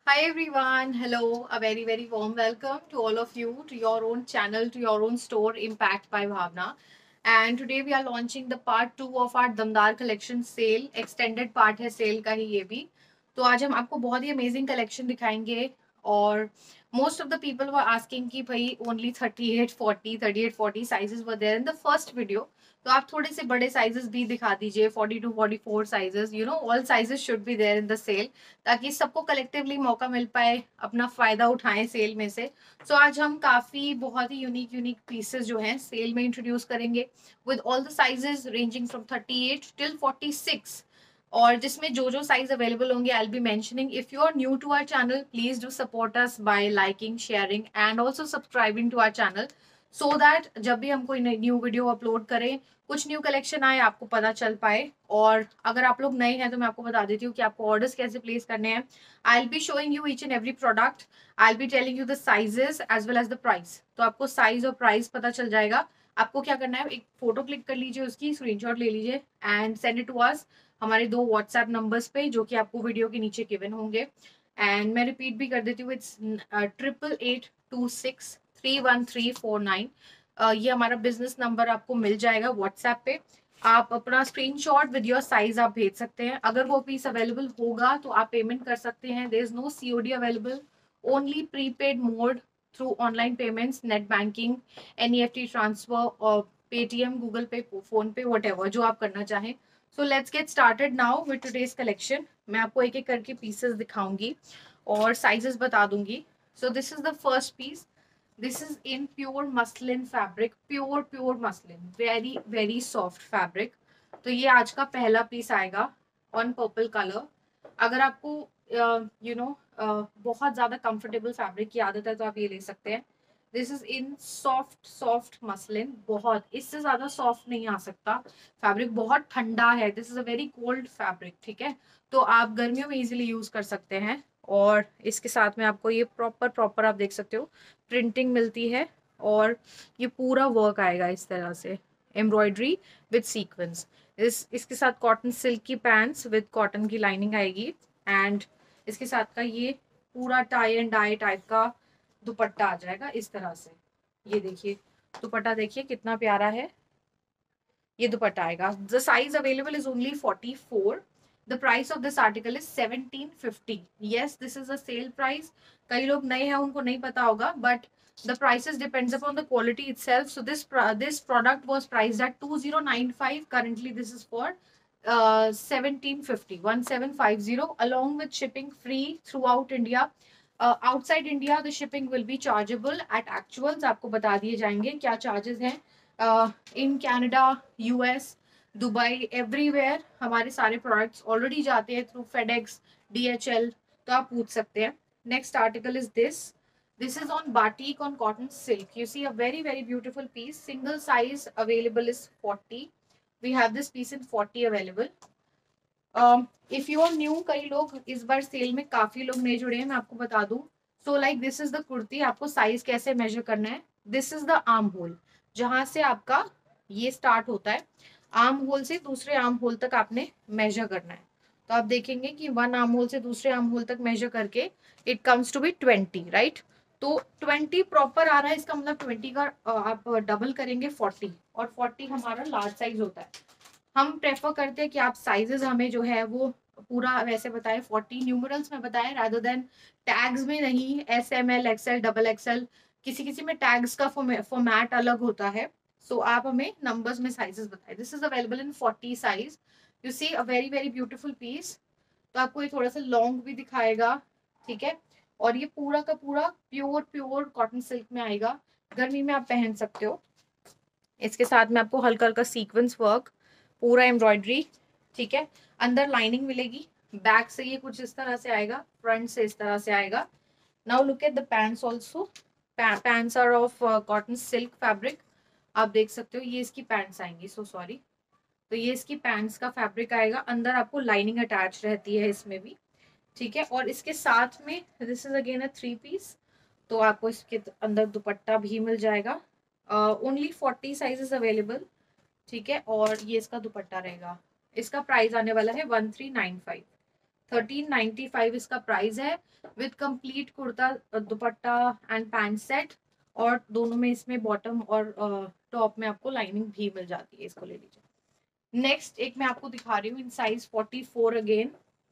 Hi everyone, hello, a very warm welcome to all of you to your own channel, to your own store, Impact by Bhavna. And today we are launching the part 2 of our दमदार collection sale. Extended part है sale का ही ये भी. तो आज हम आपको बहुत ही amazing collection दिखाएंगे और most of the people were asking कि भाई only 3840 sizes were there in the first video. तो आप थोड़े से बड़े साइजेस भी दिखा दीजिए 42-44 sizes all sizes should be there in the sale ताकि सबको कलेक्टिवली मौका मिल पाए अपना फायदा उठाएं सेल में से। सो आज हम काफी बहुत ही यूनिक पीसेस जो हैं सेल में इंट्रोड्यूस करेंगे with all the sizes ranging from 38 till 46 और जिसमें जो साइज अवेलेबल होंगे I be mentioning. If you are new to our channel please do support us by liking sharing and also subscribing to our channel so that जब भी हम कोई new video upload करें कुछ न्यू कलेक्शन आए आपको पता चल पाए। और अगर आप लोग नए हैं तो मैं आपको बता देती हूँ कि आपको ऑर्डर्स कैसे प्लेस करने हैं। I will be showing you each and every product, I will be telling you the sizes as well as the price. तो आपको साइज और प्राइस पता चल जाएगा। आपको क्या करना है, एक फोटो क्लिक कर लीजिए, उसकी स्क्रीनशॉट ले लीजिए and send it to us हमारे 2 व्हाट्सएप नंबर्स पे जो कि आपको वीडियो के नीचे गिवन होंगे। एंड मैं रिपीट भी कर देती हूँ, इट्स 8882631349। ये हमारा बिजनेस नंबर आपको मिल जाएगा व्हाट्सएप पे। आप अपना स्क्रीनशॉट विद योर साइज आप भेज सकते हैं। अगर वो पीस अवेलेबल होगा तो आप पेमेंट कर सकते हैं। There is no COD available, only prepaid mode through online payments, net banking, NEFT transfer और Paytm, Google Pay, PhonePe, what जो आप करना चाहें। So let's get started now with today's collection. मैं आपको एक एक करके पीसेस दिखाऊंगी और साइजेस बता दूंगी। So this is the first piece. This is in pure muslin fabric, pure muslin, very soft fabric. तो ये आज का पहला पीस आएगा ऑन पर्पल कलर। अगर आपको बहुत ज्यादा कंफर्टेबल फैब्रिक की आदत है तो आप ये ले सकते हैं। This is in soft muslin, बहुत इससे ज्यादा सॉफ्ट नहीं आ सकता। फैब्रिक बहुत ठंडा है, this is a very cold fabric, ठीक है। तो आप गर्मियों में इजिली यूज कर सकते हैं। और इसके साथ में आपको ये प्रॉपर आप देख सकते हो प्रिंटिंग मिलती है और ये पूरा वर्क आएगा इस तरह से, एम्ब्रॉयडरी विद सीक्वेंस। इसके साथ कॉटन सिल्क की पैंट्स विद कॉटन की लाइनिंग आएगी एंड इसके साथ का ये पूरा टाई एंड डाई टाइप का दुपट्टा आ जाएगा इस तरह से। ये देखिए दुपट्टा, देखिए कितना प्यारा है। ये दुपट्टा आएगा। The size available is only 44। The price of this article is 1750। Yes, this is a sale price. कई लोग नए हैं उनको नहीं पता होगा but the prices depends upon the quality itself. So this product was priced at 2095. Currently this is for 1750 along with shipping free throughout India. Outside India the shipping will be chargeable at actuals. आपको बता दिए जाएंगे क्या charges हैं। In Canada, US, Dubai, everywhere हमारे सारे products already जाते हैं थ्रू फेडेक्स, डीएचएल। तो आप पूछ सकते हैं। Next article is this. This is on batik on cotton silk. You see a very beautiful piece. Single size available is 40. We have this piece in 40 available. If you are new, कई लोग इस बार cell में काफी लोग नए जुड़े हैं, मैं आपको बता दूं। So like this is the kurti. आपको साइज कैसे मेजर करना है, this is the arm hole, जहां से आपका ये स्टार्ट होता है। आर्म होल से दूसरे आर्म होल तक आपने मेजर करना है। तो आप देखेंगे कि वन आर्म होल से दूसरे आर्म होल तक मेजर करके it comes to be 20, right. तो 20 प्रॉपर आ रहा है, इसका मतलब 20 का आप डबल करेंगे 40 और 40 हमारा लार्ज साइज होता है। हम प्रेफर करते हैं कि आप साइजेस हमें जो है वो पूरा वैसे बताएं, 40 न्यूमरल्स में बताएं रादर देन टैग्स में नहीं। S M L XL double XL, किसी किसी में टैग्स का फॉर्मेट अलग होता है। सो आप हमें नंबर्स में साइजेस बताएं। This is available in 40 size. You see a very beautiful piece. तो आपको ये थोड़ा सा लॉन्ग भी दिखाएगा, ठीक है। और ये पूरा का पूरा प्योर कॉटन सिल्क में आएगा। गर्मी में आप पहन सकते हो। इसके साथ में आपको हल्का हल्का सीक्वेंस वर्क, पूरा एम्ब्रॉयडरी, ठीक है। अंदर लाइनिंग मिलेगी। बैक से ये कुछ इस तरह से आएगा, फ्रंट से इस तरह से आएगा। Now look at the pants also. Pants are of cotton silk fabric. आप देख सकते हो ये इसकी पैंट्स आएंगी, सो सॉरी। तो ये इसकी पैंट्स का फैब्रिक आएगा। अंदर आपको लाइनिंग अटैच रहती है इसमें भी, ठीक है। और इसके साथ में this is again a 3 piece. तो आपको इसके अंदर दुपट्टा भी मिल जाएगा। ओनली 40 साइजेस अवेलेबल, ठीक है। और ये इसका दुपट्टा रहेगा। इसका प्राइस आने वाला है 1395। 1395 इसका प्राइस है, with complete kurta dupatta and pant set, और दोनों में इसमें बॉटम और टॉप में आपको लाइनिंग भी मिल जाती है। इसको ले लीजिए। नेक्स्ट एक मैं आपको दिखा रही हूँ इन साइज 44 अगेन।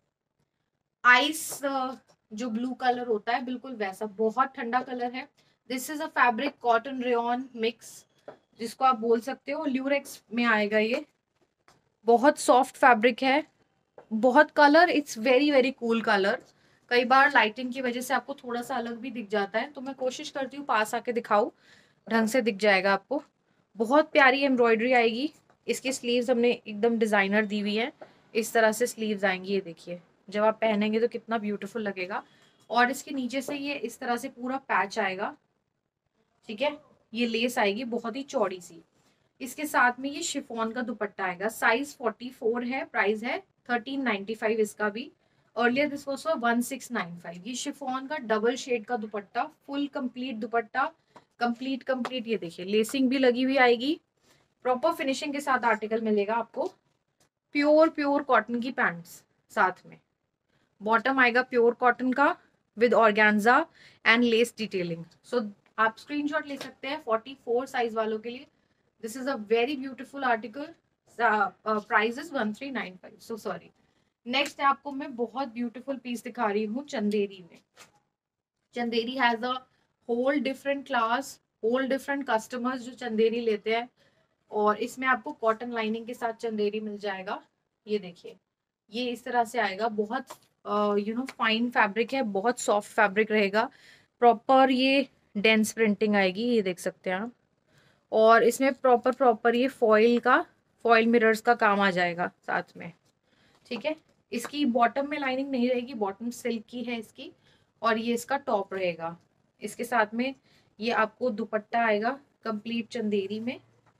आइस जो ब्लू कलर होता है बिल्कुल वैसा, बहुत ठंडा कलर है। This is a fabric cotton rayon mix, जिसको आप बोल सकते हो ल्यूरेक्स में आएगा ये। बहुत सॉफ्ट फैब्रिक है, बहुत colour, it's very very cool colour. कई बार लाइटिंग की वजह से आपको थोड़ा सा अलग भी दिख जाता है, तो मैं कोशिश करती हूँ पास आके दिखाऊं, ढंग से दिख जाएगा आपको। बहुत प्यारी एम्ब्रॉयडरी आएगी। इसकी स्लीव्स हमने एकदम डिजाइनर दी हुई है, इस तरह से स्लीव्स आएंगी। ये देखिए, जब आप पहनेंगे तो कितना ब्यूटीफुल लगेगा। और इसके नीचे से ये इस तरह से पूरा पैच आएगा, ठीक है। ये लेस आएगी बहुत ही चौड़ी सी। इसके साथ में ये शिफॉन का दुपट्टा आएगा। साइज 44 है, प्राइस है 1395 इसका भी। Earlier this was for 1695। ये शिफॉन का डबल शेड का dupatta, full complete dupatta, complete complete. ये देखिए लेसिंग भी लगी हुई आएगी, प्रॉपर फिनिशिंग के साथ आर्टिकल मिलेगा आपको। प्योर प्योर कॉटन की पैंट्स साथ में, बॉटम आएगा प्योर कॉटन का with organza and lace detailing. So आप स्क्रीनशॉट ले सकते हैं 44 साइज वालों के लिए। This is a very beautiful article. Price is 1395, so sorry. Next आपको मैं बहुत ब्यूटीफुल पीस दिखा रही हूँ चंदेरी में। Chanderi has a whole different class, whole different customers जो चंदेरी लेते हैं। और इसमें आपको कॉटन लाइनिंग के साथ चंदेरी मिल जाएगा। ये देखिए, ये इस तरह से आएगा। बहुत फाइन फैब्रिक है, बहुत सॉफ्ट फैब्रिक रहेगा। प्रॉपर ये डेंस प्रिंटिंग आएगी, ये देख सकते हैं आप। और इसमें प्रॉपर प्रॉपर ये फॉइल मिरर्स का काम आ जाएगा साथ में, ठीक है। इसकी बॉटम में लाइनिंग नहीं रहेगी, बॉटम सिल्क की है इसकी। और ये इसका टॉप रहेगा। इसके साथ में ये आपको दुपट्टा आएगा कंप्लीट चंदेरी में।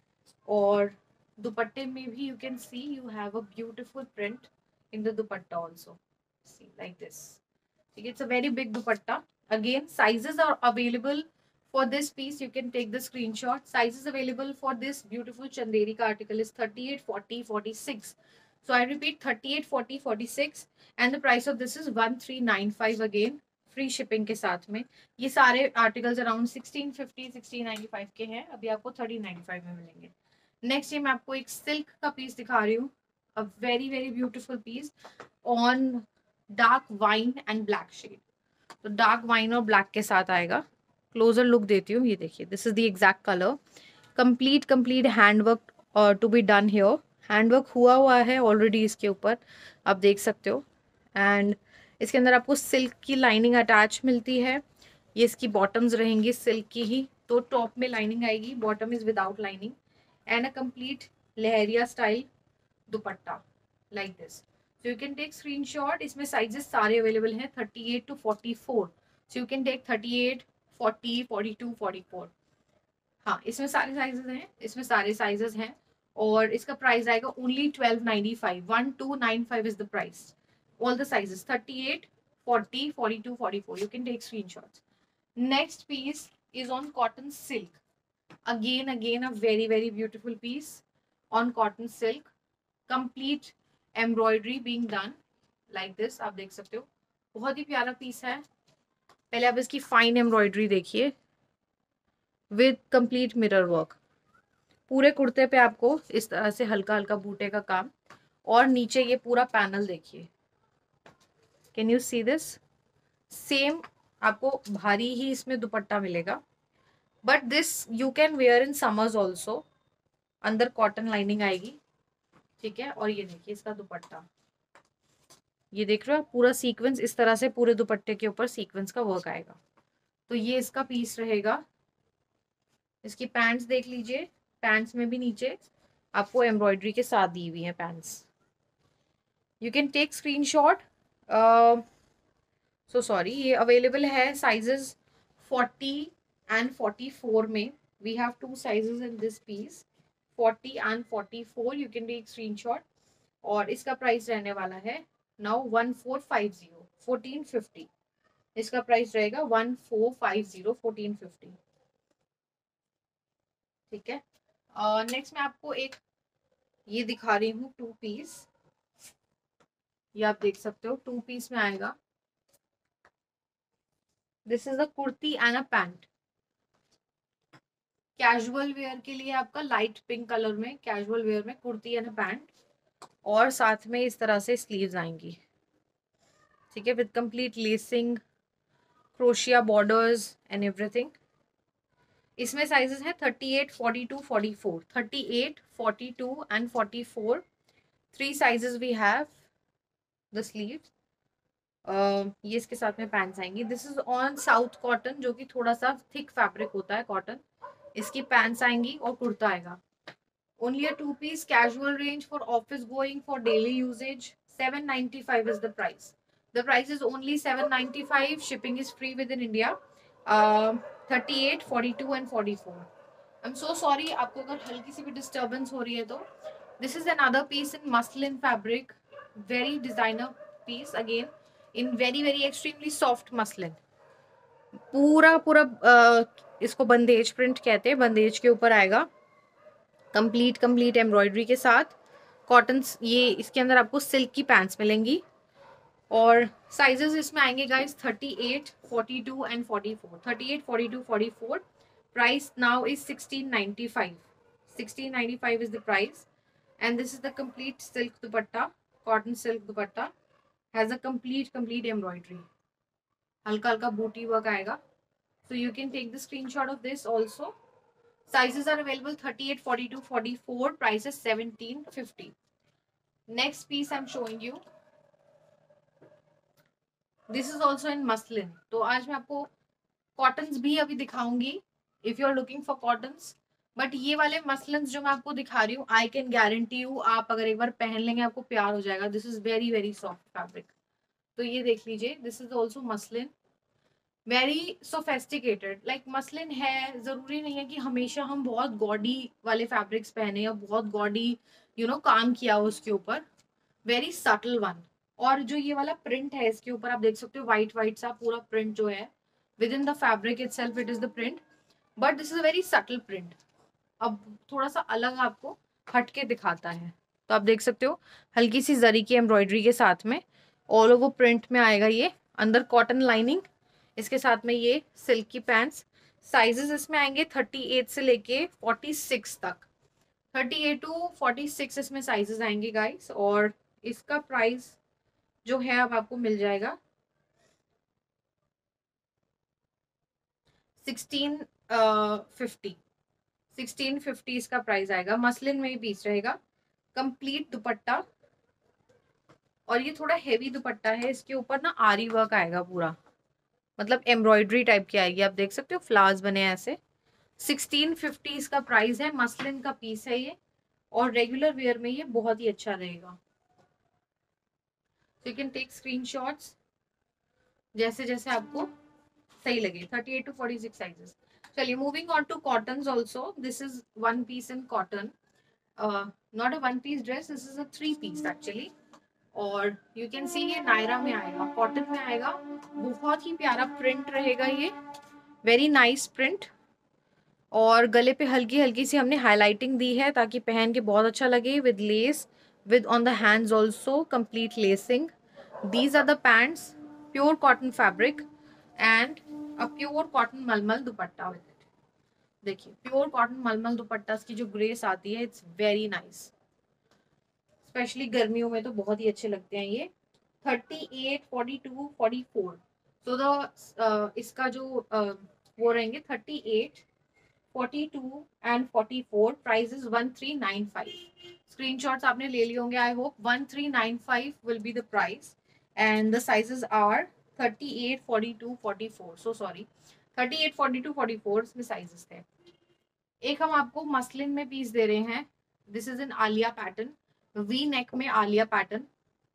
और दुपट्टे में भी you can see you have a beautiful print in the dupatta also, see like this, ठीक है। It's a very big dupatta. Again sizes are available for this piece. You can take the screenshot. Sizes available for this beautiful chanderi ka article is 38, 40, 46. So I repeat 38, 40, 46 and the price of this is 1395 again, free shipping के साथ में। ये सारे articles around 1650, 1695 के हैं, अभी आपको 1395 में मिलेंगे। नेक्स्ट ये मैं आपको एक सिल्क का पीस दिखा रही हूँ, a very very beautiful piece on dark wine and black shade. तो डार्क वाइन और ब्लैक के साथ आएगा। क्लोजर लुक देती हूँ, ये देखिए, this is the exact colour. Complete complete handwork to be done here. Handwork हुआ है ऑलरेडी इसके ऊपर, आप देख सकते हो। एंड इसके अंदर आपको सिल्क की लाइनिंग अटैच मिलती है। ये इसकी बॉटम्स रहेंगी सिल्क की ही, तो टॉप में लाइनिंग आएगी, bottom is without lining. And a complete leheriya style dupatta like this. So you can take screenshot. इसमें साइजेस सारे अवेलेबल हैं 38 to 44। So you can take 38, 40, 42, 44। हाँ, इसमें सारे साइजेस हैं, इसमें सारे साइजेस हैं। और इसका प्राइस आएगा only 1295। 1295 is the price. All the sizes 38, 40, 42, 44। You can take screenshots. Next piece is on cotton silk. Again a very very beautiful piece on cotton silk. Complete embroidery being done like this, आप देख सकते हो। बहुत ही प्यारा piece है। पहले आप इसकी फाइन एम्ब्रॉयडरी देखिए विद कंप्लीट मिरर वर्क। पूरे कुर्ते पे आपको इस तरह से हल्का हल्का बूटे का काम। और नीचे ये पूरा पैनल देखिए, can you see this. Same आपको भारी ही इसमें दुपट्टा मिलेगा, but this you can wear in summers also. अंदर कॉटन लाइनिंग आएगी, ठीक है। और ये देखिए इसका दुपट्टा, ये देख रहे हो पूरा सीक्वेंस, इस तरह से पूरे दुपट्टे के ऊपर सीक्वेंस का वर्क आएगा। तो ये इसका पीस रहेगा। इसकी पैंट्स देख लीजिए, पैंट्स में भी नीचे आपको एम्ब्रॉयडरी के साथ दी हुई है pants. You can take screenshot. So sorry, ये अवेलेबल है साइजेस 40 एंड 44 में। We have two sizes in this piece, 40 and 44। You can take screenshot. और इसका प्राइस रहने वाला है नाउ 1450, 1450। इसका प्राइस रहेगा 1450, 1450, ठीक है। नेक्स्ट मैं आपको एक ये दिखा रही हूँ टू पीस। ये आप देख सकते हो 2 पीस में आएगा। This is a kurti and a pant. Casual wear के लिए आपका लाइट पिंक कलर में कैजुअल वेयर में कुर्ती एंड पैंट, और साथ में इस तरह से स्लीव्स आएंगी, ठीक है, with complete lacing, crochet borders and everything. इसमें साइजेस हैं 38, 42, 44, 38, 42 and 44। 3 sizes we have the sleeves. ये इसके साथ में पैंट्स आएंगी। This is on south cotton, जो कि थोड़ा सा थिक फैब्रिक होता है कॉटन। इसकी पैंट्स आएंगी और कुर्ता आएगा। Only a 2 piece casual range for office going, for daily usages. 795 is the price. The price is only 795. Shipping is free within India. 38, 42 and 44. I'm so sorry आपको अगर हल्की सी भी डिस्टर्बेंस हो रही है तो। This is another piece in muslin fabric. Very designer piece again in very extremely soft muslin. पूरा पूरा इसको बंदेज प्रिंट कहते हैं, बंदेज के ऊपर आएगा कंप्लीट एम्ब्रॉयडरी के साथ। कॉटन, ये इसके अंदर आपको सिल्क की पैंट्स मिलेंगी, और साइजेस इसमें आएंगे guys 38, 42 and 44। 38, 42, 44। Price now is 1695। 1695 is the price, and this is the complete silk dupatta, cotton silk dupatta, has a complete embroidery, हल्का हल्का बूटी वर्क आएगा। So you can take the screenshot of this also. Sizes are available 38, 42, 44. Price is 1750. Next piece I'm showing you. This is also in muslin. तो आज मैं आपको cottons भी अभी दिखाऊंगी if you are looking for cottons. But ये वाले muslin जो मैं आपको दिखा रही हूँ, आई कैन गारंटी यू, आप अगर एक बार पहन लेंगे आपको प्यार हो जाएगा। This is very soft fabric. तो ये देख लीजिए, this is also muslin, very sophisticated. Like muslin है, जरूरी नहीं है कि हमेशा हम बहुत गॉडी वाले फैब्रिक्स पहने या बहुत गॉडी काम किया हो उसके ऊपर। Very subtle one. और जो ये वाला प्रिंट है इसके ऊपर आप देख सकते हो, व्हाइट सा पूरा प्रिंट जो है within the fabric itself, it is the print, but this is a very subtle print. अब थोड़ा सा अलग आपको हटके दिखाता है, तो आप देख सकते हो हल्की सी जरी की एम्ब्रॉयडरी के साथ में ऑल ओवर प्रिंट में आएगा ये। अंदर कॉटन लाइनिंग, इसके साथ में ये सिल्क की पैंट्स। साइजेस इसमें आएंगे 38 से लेके 46 तक। 38 टू 46 इसमें साइजेस आएंगे गाइस। और इसका प्राइस जो है अब आपको मिल जाएगा 1650। 1650 इसका प्राइस आएगा। मसलिन में ही पीस रहेगा, कंप्लीट दुपट्टा, और ये थोड़ा हेवी दुपट्टा है। इसके ऊपर ना आरी वर्क आएगा पूरा, मतलब एम्ब्रॉयडरी टाइप की आएगी। आप देख सकते हो फ्लावर्स बने ऐसे। 1650 इसका प्राइस है। मसलिन का पीस है ये, और रेगुलर वेयर में ये बहुत ही अच्छा रहेगा। यू कैन टेक स्क्रीनशॉट्स जैसे जैसे आपको सही लगे। 38 टू 46 साइजेस। चलिए, moving on to cottons also. This is one piece in cotton, not a one piece dress, this is a 3 piece actually. और यू कैन सी ये नायरा में आएगा, कॉटन में आएगा। बहुत ही प्यारा प्रिंट रहेगा ये, वेरी नाइस प्रिंट। और गले पे हल्की हल्की सी हमने हाईलाइटिंग दी है ताकि पहन के बहुत अच्छा लगे, with lace, with on the hands also complete lacing. These are the pants, pure cotton fabric and a pure cotton मलमल दुपट्टा विद इट। देखिए, प्योर कॉटन मलमल दुपट्टा की जो ग्रेस आती है, इट्स वेरी नाइस। स्पेशली गर्मियों में तो बहुत ही अच्छे लगते हैं ये। 38, 42, 44। सो द इसका जो वो रहेंगे 38, 42 एंड 44। Price is 1395। स्क्रीनशॉट्स आपने ले लिए होंगे I hope. 1395 will be the price, and the sizes are 38, 42, 44। So sorry, 38, 42, 44 इसमें साइजेस थे। एक हम आपको मसलिन में पीस दे रहे हैं। This is in Alia pattern, V neck में आलिया पैटर्न।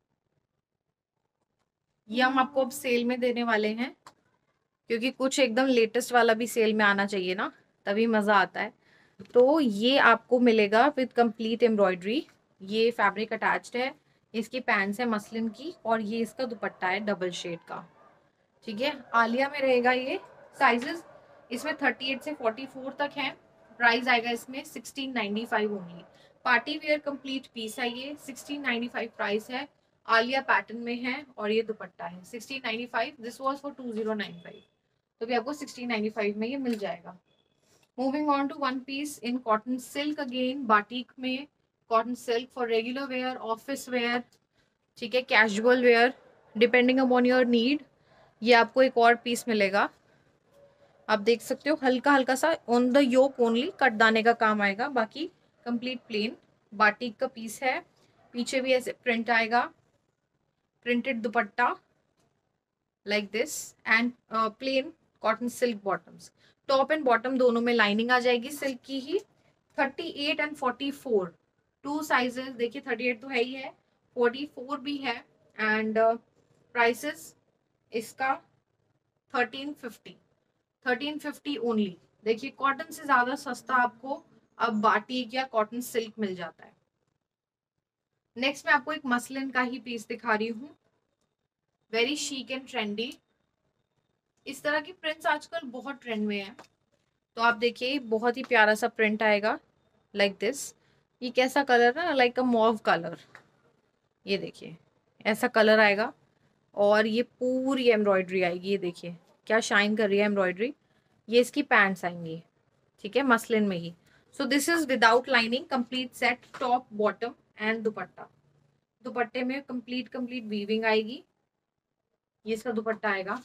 ये हम आपको अब सेल में देने वाले हैं, क्योंकि कुछ एकदम लेटेस्ट वाला भी सेल में आना चाहिए ना, तभी मजा आता है। तो ये आपको मिलेगा विद कंप्लीट एम्ब्रॉयडरी। ये फैब्रिक अटैच्ड है, इसकी पैंट्स है मसलिन की, और ये इसका दुपट्टा है डबल शेड का। ठीक है, आलिया में रहेगा ये। साइजेस इसमें 38 से 44 तक है। प्राइस आएगा इसमें 1695 only. Party wear complete piece है ये, 1695 प्राइस है। आलिया पैटर्न में है और ये दुपट्टा है 1695, दिस वाज फॉर 2095, तो भी आपको 1695 में ये मिल जाएगा। Moving on to one piece in cotton silk, again batik में cotton silk for regular wear, office wear, ठीक है, casual wear, depending upon your need. ये आपको एक और पीस मिलेगा, आप देख सकते हो, हल्का हल्का सा on the yoke only cut दाने का काम आएगा, बाकी कंप्लीट प्लेन बाटिक का पीस है। पीछे भी ऐसे प्रिंट आएगा, printed dupatta like this, and plain cotton silk bottoms. Top and bottom दोनों में लाइनिंग आ जाएगी सिल्क की ही। 38 एंड 44 टू साइजेस, देखिए 38 तो है ही है, 44 भी है। एंड प्राइसेस इसका 1350, 1350 ओनली। देखिए कॉटन से ज्यादा सस्ता आपको अब बाटिक या कॉटन सिल्क मिल जाता है। नेक्स्ट मैं आपको एक मसलिन का ही पीस दिखा रही हूँ, वेरी शीक एंड ट्रेंडी। इस तरह की प्रिंट्स आजकल बहुत ट्रेंड में है, तो आप देखिए बहुत ही प्यारा सा प्रिंट आएगा लाइक दिस। ये कैसा कलर है, लाइक अ मॉव कलर, ये देखिए ऐसा कलर आएगा, और ये पूरी एम्ब्रॉयडरी आएगी, ये देखिए क्या शाइन कर रही है एम्ब्रॉयडरी। ये इसकी पैंट्स आएंगी, ठीक है, मसलिन में ही। So this is without lining, complete set, top bottom and dupatta. दुपट्टे में कंप्लीट कंप्लीट वीविंग आएगी, ये इसका दुपट्टा आएगा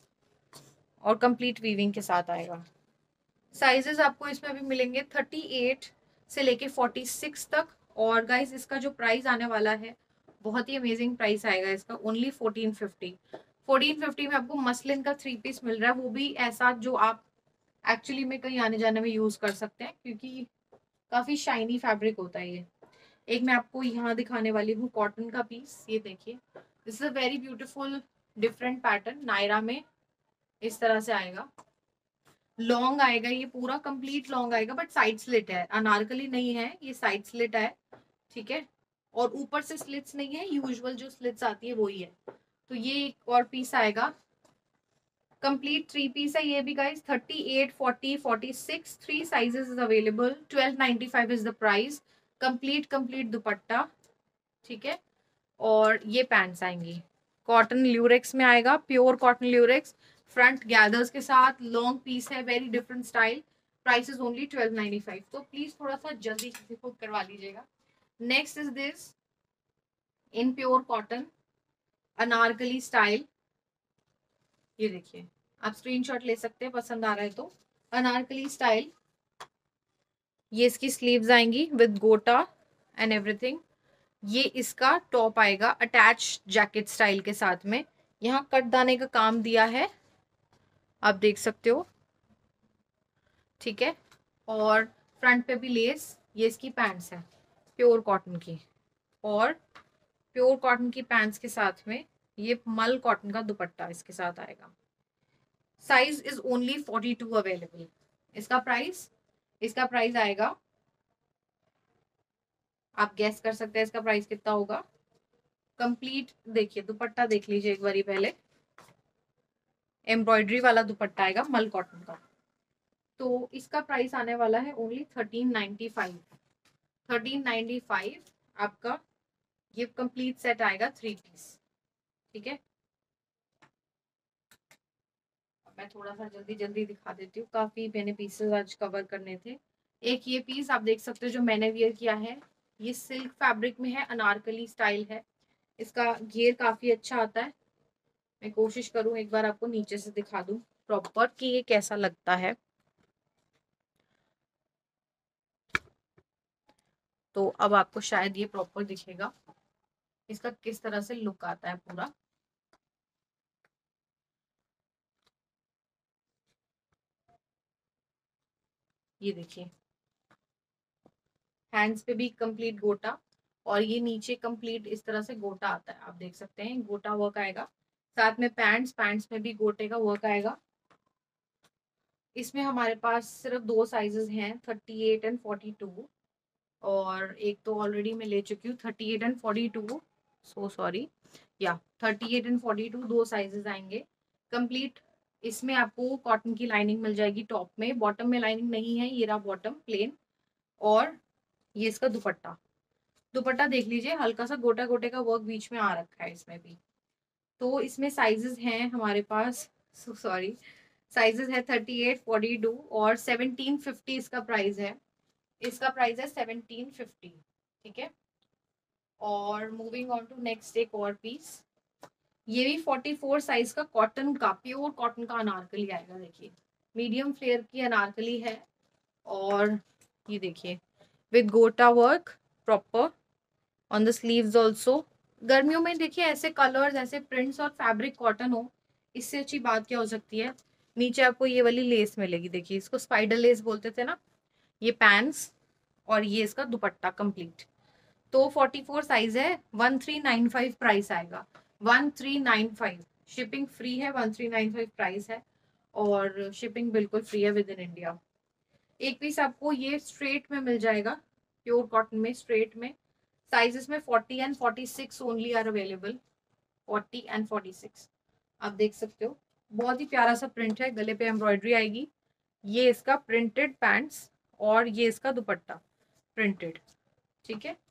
और कंप्लीट वीविंग के साथ आएगा। साइजेस आपको इसमें अभी मिलेंगे 38 से लेके 46 तक। और गाइस इसका जो प्राइस आने वाला है बहुत ही अमेजिंग प्राइस आएगा इसका, ओनली 1450। 1450 में आपको मसलिन का 3 पीस मिल रहा है, वो भी ऐसा जो आप एक्चुअली में कहीं आने जाने में यूज कर सकते हैं, क्योंकि काफी शाइनी फैब्रिक होता है ये। एक मैं आपको यहाँ दिखाने वाली हूँ कॉटन का पीस, ये देखिए, this is a very beautiful different pattern, Nayra में इस तरह से आएगा। लॉन्ग आएगा, ये पूरा कंप्लीट लॉन्ग आएगा, बट साइड स्लिट है, अनारकली नहीं है, ये साइड स्लिट है, ठीक है। और ऊपर से स्लिट्स नहीं है, यूजुअल जो स्लिट्स आती है वही है। तो ये एक और पीस आएगा, कंप्लीट 3 पीस है ये भी guys, 38, 40, 46, 3 sizes is available, 1295 is the price. Complete complete dupatta, ठीक है, और ये पैंट्स आएंगी, कॉटन ल्यूरेक्स में आएगा, pure cotton lurex, front gathers के साथ, लॉन्ग पीस है, very different style, price is only 1295। तो प्लीज थोड़ा सा जल्दी से बुक करवा लीजिएगा। Next is this in pure cotton, Anarkali style, ये देखिए आप स्क्रीनशॉट ले सकते हैं पसंद आ रहा है तो। अनारकली स्टाइल, ये इसकी स्लीव्स आएंगी विद गोटा एंड एवरीथिंग। ये इसका टॉप आएगा अटैच जैकेट स्टाइल के साथ में, यहाँ कट दाने का काम दिया है, आप देख सकते हो, ठीक है। और फ्रंट पे भी लेस, ये इसकी पैंट्स है प्योर कॉटन की, और प्योर कॉटन की पैंट्स के साथ में ये मल कॉटन का दुपट्टा इसके साथ आएगा। Size is only 42 available. इसका प्राइस आएगा, आप गेस कर सकते हैं इसका प्राइस कितना होगा। कंप्लीट देखिए दुपट्टा देख लीजिए एक बारी पहले, एम्ब्रॉयडरी वाला दुपट्टा आएगा मल कॉटन का। तो इसका प्राइस आने वाला है ओनली 1395। 1395 आपका ये कंप्लीट सेट आएगा 3 पीस, ठीक है। मैं थोड़ा सा जल्दी जल्दी दिखा देती हूँ, काफी मैंने पीसेस आज कवर करने थे। एक ये पीस आप देख सकते हो जो मैंने वियर किया है, ये सिल्क फैब्रिक में है, अनारकली स्टाइल है, इसका घेर काफी अच्छा आता है। मैं कोशिश करूं एक बार आपको नीचे से दिखा दूं प्रॉपर कि ये कैसा लगता है। तो अब आपको शायद ये प्रॉपर दिखेगा, इसका किस तरह से लुक आता है पूरा। ये देखिए हैंड्स पे भी कंप्लीट गोटा, और ये नीचे कंप्लीट इस तरह से गोटा आता है, आप देख सकते हैं गोटा वर्क आएगा। साथ में पैंट्स में भी गोटे का वर्क आएगा। इसमें हमारे पास सिर्फ 2 साइजेस हैं, 38 एंड 42, और एक तो ऑलरेडी मैं ले चुकी हूँ 38 एंड 42, सो सॉरी, या 38 एंड 42 2 साइजेस आएंगे कंप्लीट। इसमें आपको कॉटन की लाइनिंग मिल जाएगी टॉप में, बॉटम में लाइनिंग नहीं है, ये रहा बॉटम प्लेन, और ये इसका दुपट्टा। दुपट्टा देख लीजिए, हल्का सा गोटा गोटे का वर्क बीच में आ रखा है इसमें भी। तो इसमें साइजेस हैं हमारे पास, सॉरी, साइजेस है 38, 42 और 1750 इसका प्राइस है। इसका प्राइस है 1750। ठीक है, और मूविंग ऑन टू नेक्स्ट एक और पीस। ये भी 44 साइज का कॉटन का, प्योर कॉटन का अनारकली आएगा। देखिए मीडियम फ्लेयर की अनारकली है, और ये देखिए with gota work proper on the sleeves also. गर्मियों में देखिए ऐसे कलर्स, ऐसे प्रिंट्स और फैब्रिक कॉटन हो, इससे अच्छी बात क्या हो सकती है। नीचे आपको ये वाली लेस मिलेगी, देखिए इसको स्पाइडर लेस बोलते थे ना। ये पैंट्स और ये इसका दुपट्टा कंप्लीट। तो 44 साइज है, 1395 प्राइस आएगा, 1395। शिपिंग फ्री है, 1395 प्राइस है, और शिपिंग बिल्कुल फ्री है विद इन इंडिया। एक पीस आपको ये स्ट्रेट में मिल जाएगा, प्योर कॉटन में स्ट्रेट में। साइजेस में 40 and 46 only are available, 40 and 46 आप देख सकते हो। बहुत ही प्यारा सा प्रिंट है, गले पे एम्ब्रॉयडरी आएगी। ये इसका प्रिंटेड पैंट्स और ये इसका दुपट्टा प्रिंटेड। ठीक है,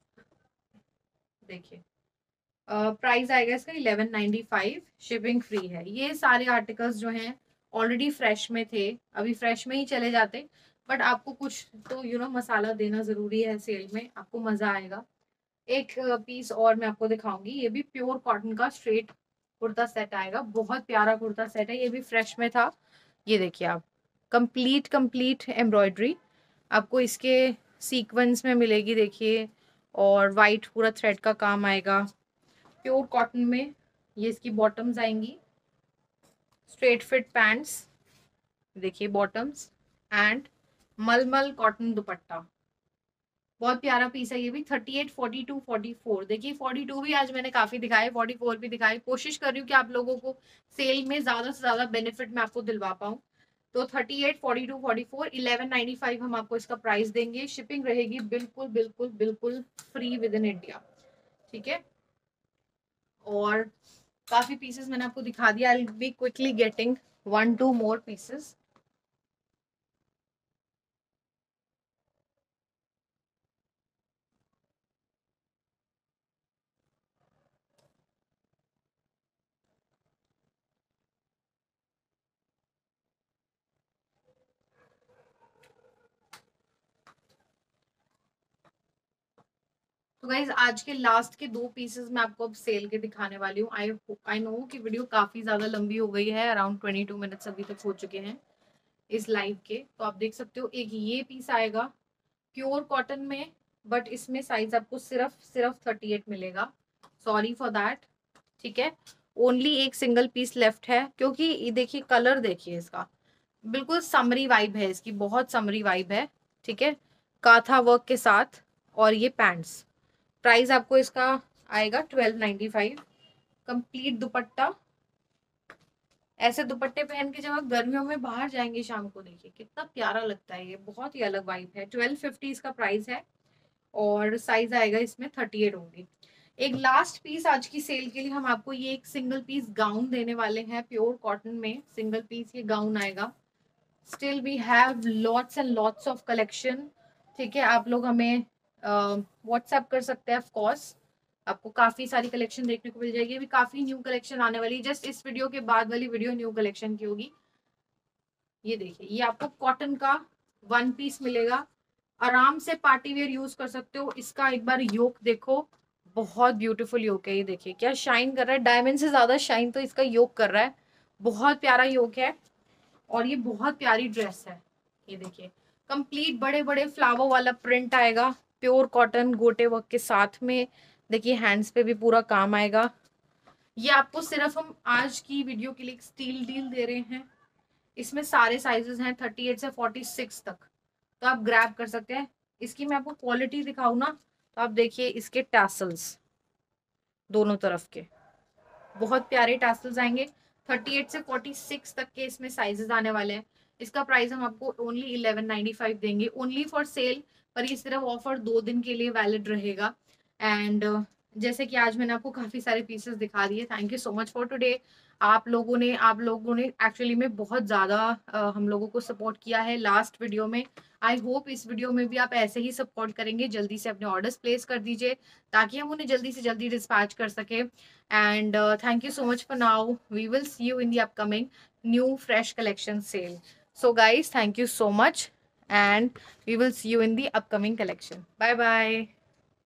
देखिए प्राइस आएगा इसका 1195, शिपिंग फ्री है। ये सारे आर्टिकल्स जो हैं ऑलरेडी फ्रेश में थे, अभी फ्रेश में ही चले जाते, बट आपको कुछ तो मसाला देना जरूरी है सेल में, आपको मजा आएगा। एक पीस और मैं आपको दिखाऊंगी, ये भी प्योर कॉटन का स्ट्रेट कुर्ता सेट आएगा। बहुत प्यारा कुर्ता सेट है, ये भी फ्रेश में था। ये देखिए आप, कंप्लीट कंप्लीट एम्ब्रॉयडरी आपको इसके सीक्वेंस में मिलेगी, देखिए, और वाइट पूरा थ्रेड का काम आएगा प्योर कॉटन में। ये इसकी बॉटम्स आएंगी, स्ट्रेट फिट पैंट्स, देखिए बॉटम्स, एंड मलमल कॉटन दुपट्टा। बहुत प्यारा पीस है ये भी। 38, 42, 44, देखिए 42 भी आज मैंने काफी दिखाए, 44 भी दिखाए। कोशिश कर रही हूँ कि आप लोगों को सेल में ज्यादा से ज्यादा बेनिफिट मैं आपको दिलवा पाऊँ। तो 38, 42, 44, 1195 हम आपको इसका प्राइस देंगे। शिपिंग रहेगी बिल्कुल बिल्कुल बिल्कुल फ्री विद इन इंडिया। ठीक है, और काफी पीसेस मैंने आपको दिखा दिया। I will be quickly getting 1-2 more pieces. तो गाइज आज के लास्ट के 2 पीसेस मैं आपको अब सेल के दिखाने वाली हूँ। आई नो कि वीडियो काफी ज्यादा लंबी हो गई है, अराउंड 22 मिनट्स अभी तक हो चुके हैं इस लाइव के। तो आप देख सकते हो एक ये पीस आएगा प्योर कॉटन में, बट इसमें साइज आपको सिर्फ 38 मिलेगा, सॉरी फॉर दैट। ठीक है, ओनली एक सिंगल पीस लेफ्ट है, क्योंकि ये देखिए कलर देखिए इसका, बिल्कुल समरी वाइब है इसकी, बहुत समरी वाइब है। ठीक है, काथा वर्क के साथ, और ये पैंट्स। प्राइस आपको इसका आएगा 1295। कंप्लीट दुपट्टा, ऐसे दुपट्टे पहन के जब आप गर्मियों में बाहर जाएंगे शाम को, देखिए कितना प्यारा लगता है, ये बहुत ही अलग वाइब है। 1250 इसका प्राइस है, और साइज आएगा इसमें 38 होंगी। एक लास्ट पीस आज की सेल के लिए हम आपको ये एक सिंगल पीस गाउन देने वाले हैं, प्योर कॉटन में सिंगल पीस ये गाउन आएगा। Still we have lots and lots of collection. ठीक है, आप लोग हमें व्हाट्सएप कर सकते हैं ऑफ कोर्स, आपको काफी सारी कलेक्शन देखने को मिल जाएगी। अभी काफी न्यू कलेक्शन आने वाली है, जस्ट इस वीडियो के बाद वाली वीडियो न्यू कलेक्शन की होगी। ये देखिए, ये आपको कॉटन का 1 पीस मिलेगा, आराम से पार्टी वेयर यूज कर सकते हो। इसका एक बार योक देखो, बहुत ब्यूटीफुल योक है। ये देखिए क्या शाइन कर रहा है, डायमंड से ज्यादा शाइन तो इसका योक कर रहा है। बहुत प्यारा योक है, और ये बहुत प्यारी ड्रेस है। ये देखिए कंप्लीट बड़े बड़े फ्लावर वाला प्रिंट आएगा, प्योर कॉटन गोटे वर्क के साथ में। देखिए हैंड्स पे भी पूरा काम आएगा। ये आपको सिर्फ हम आज की वीडियो के लिए एक स्टील डील दे रहे हैं। इसमें सारे साइजेस हैं 38 से 46 तक, तो आप ग्रैब कर सकते हैं। इसकी मैं आपको क्वालिटी दिखाऊं ना, तो आप देखिए इसके टैसल्स दोनों तरफ के, बहुत प्यारे टैसल्स आएंगे। 38 से 46 तक के इसमें साइजेस आने वाले हैं। इसका प्राइस हम आपको ओनली 1195 देंगे, ओनली फॉर सेल। पर ये सिर्फ ऑफर 2 दिन के लिए वैलिड रहेगा। एंड जैसे कि आज मैंने आपको काफ़ी सारे पीसेस दिखा दिए। Thank you so much for today. आप लोगों ने एक्चुअली में बहुत ज़्यादा हम लोगों को सपोर्ट किया है लास्ट वीडियो में। आई होप इस वीडियो में भी आप ऐसे ही सपोर्ट करेंगे। जल्दी से अपने ऑर्डर्स प्लेस कर दीजिए ताकि हम उन्हें जल्दी से जल्दी डिस्पैच कर सकें। And thank you so much for now. We will see you in the upcoming new fresh collection sale. So guys, thank you so much and we will see you in the upcoming collection. Bye bye.